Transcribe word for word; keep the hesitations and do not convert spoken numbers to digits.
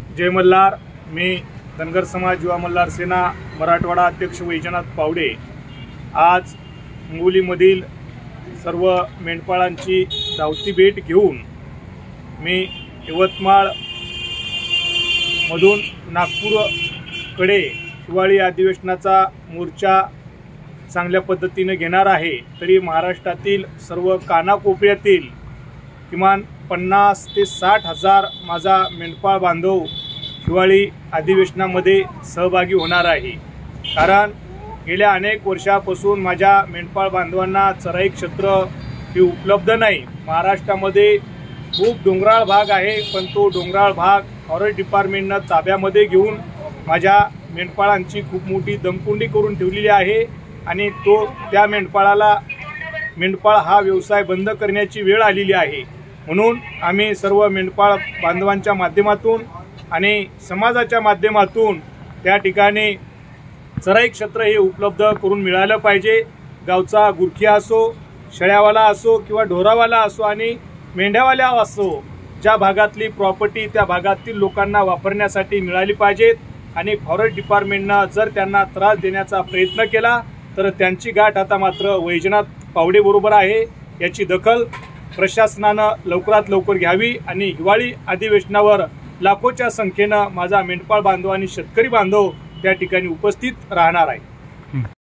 जय मल्हार। मी धनगर समाज युवा मल्हार सेना मराठवाडा अध्यक्ष वैजनाथ पावडे आज हिंगोलीमधील सर्व मेंढपाळांची धावती भेट घेऊन मी यवतमाळ मधून नागपूरकडे हिवाळी अधिवेशनाचा मोर्चा चांगल्या पद्धतीने घेणार आहे। तरी महाराष्ट्रातील सर्व कानाकोपऱ्यातील किमान पन्नास ते साठ हजार माझा मेंढपाळ बांधव हिवाळी अधिवेशनामध्ये सहभागी होणार आहे। कारण गेल्या अनेक वर्षापासून माझ्या मेंढपाळ बांधवांना चराई क्षेत्र हे उपलब्ध नाही। महाराष्ट्रामध्ये खूप डोंगराळ भाग आहे, पण तो डोंगराळ भाग फॉरेस्ट डिपार्टमेंटने ताब्यामध्ये घेऊन माझ्या मेंढपाळांची खूप मोठी दमकुंडी करून ठेवलेली आहे आणि तो त्या मेंढपाळाला मेंढपाळ हा व्यवसाय बंद करण्याची वेळ आलेली आहे। म्हणून आम्ही सर्व मेंढपाळ बांधवांच्या माध्यमातून आणि समाजाच्या माध्यमातून त्या ठिकाणी चराई क्षेत्र हे उपलब्ध करून मिळालं पाहिजे। गावचा गुरखिया असो, शेळ्यावाला असो किंवा ढोरावाला असो आणि मेंढ्यावाला असो, ज्या भागातली प्रॉपर्टी त्या भागातील लोकांना वापरण्यासाठी मिळाली पाहिजेत। आणि फॉरेस्ट डिपार्टमेंटनं जर त्यांना त्रास देण्याचा प्रयत्न केला तर त्यांची गाठ आता मात्र वैजनाथ पावडे बरोबर आहे। याची दखल प्रशासनानं लवकरात लवकर घ्यावी आणि हिवाळी अधिवेशनावर लाखोच्या संख्येनं माझा मेंढपाळ बांधव आणि शेतकरी बांधव त्या ठिकाणी उपस्थित राहणार आहे।